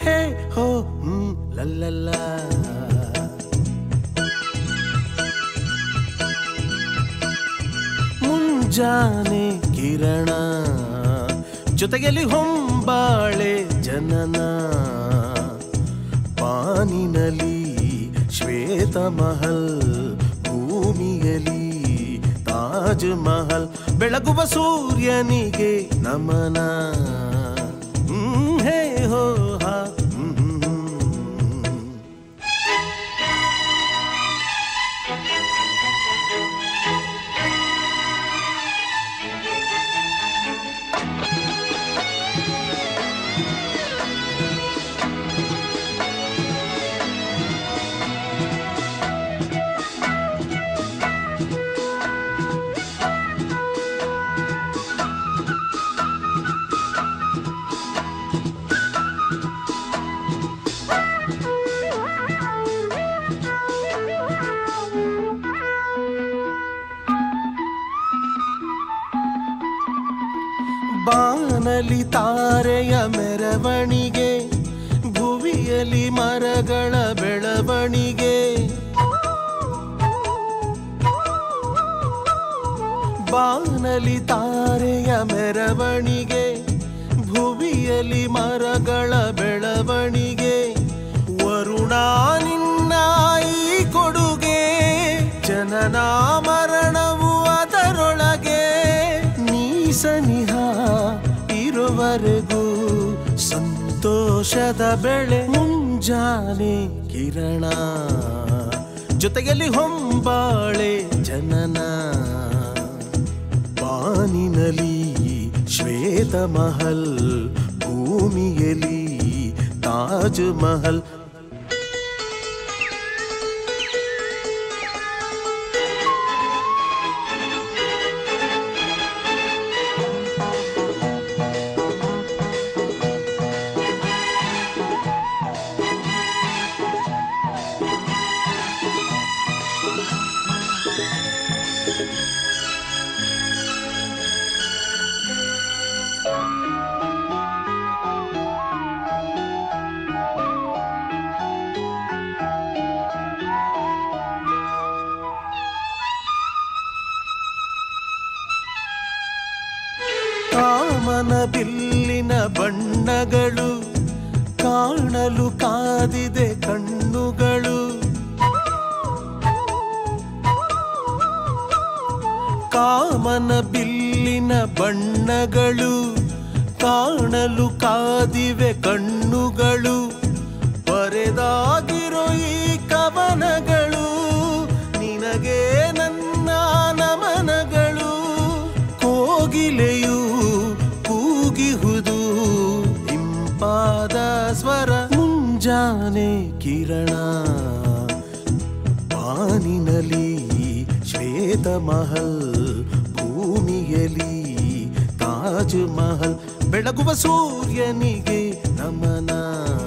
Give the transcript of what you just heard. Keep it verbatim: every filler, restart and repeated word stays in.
ಹೇ ಹೋ ಹ್ಮ್ ಲಲ್ಲಲ್ಲ. ಮುಂಜಾನೆ ಕಿರಣ ಜೊತೆಯಲ್ಲಿ ಹೊಂಬಾಳೆ ಜನನ, ಬಾನಿನಲ್ಲಿ ಶ್ವೇತ ಮಹಲ್, ಭೂಮಿಯಲ್ಲಿ ತಾಜ್ ಮಹಲ್, ಬೆಳಗುವ ಸೂರ್ಯನಿಗೆ ನಮನ. ಹ್ಮ್ ಹೇ ಹೋ ಹಾ ಬಾನಲಿ ತಾರೆಯ ಮೆರವಣಿಗೆ, ಭುವಿಯಲಿ ಮರಗಳ ಬೆಳವಣಿಗೆ. ಬಾನಲಿ ತಾರೆಯ ಮೆರವಣಿಗೆ, ಭುವಿಯಲಿ ಮರಗಳ ಬೆಳವಣಿಗೆ. ವರುಣ ನಿನ್ನ ಈ ಕೊಡುಗೆ, ಜನನ ಮರಣವು ಅದರೊಳಗೆ. ನೀ ಸನಿಹ ಇರುವರೆಗೂ ಸಂತೋಷದ ಬೆಳೆ. ಮುಂಜಾನೆ ಕಿರಣ ಜೊತೆಯಲ್ಲಿ ಹೊಂಬಾಳೆ ಜನನ, ಬಾನಿನಲ್ಲಿ ಶ್ವೇತ ಮಹಲ್, ಭೂಮಿಯಲ್ಲಿ ತಾಜ್ ಮಹಲ್. ಕಾಮನ ಬಿಲ್ಲಿನ ಬಣ್ಣಗಳು ಕಾಣಲು ಕಾದಿದೆ ಕಣ್ಣುಗಳು. ಕಾಮನ ಬಿಲ್ಲಿನ ಬಣ್ಣಗಳು ಕಾಣಲು ಕಾದಿವೆ ಕಣ್ಣುಗಳು. ಬರೆದಾಗಿರೋ ಈ ಕವನಗಳು ನಿನಗೆ ನನ್ನ ನಮನಗಳು. ಕೋಗಿಲೆಯು ಕೂಗಿಹುದು ಇಂಪಾದ ಸ್ವರ. ಮುಂಜಾನೆ ಕಿರಣ ಬಾನಿನಲ್ಲಿ ಶ್ವೇತ ಮಹಲ್, ಭೂಮಿಯಲ್ಲಿ ತಾಜ್ ಮಹಲ್, ಬೆಳಗುವ ಸೂರ್ಯನಿಗೆ ನಮನ.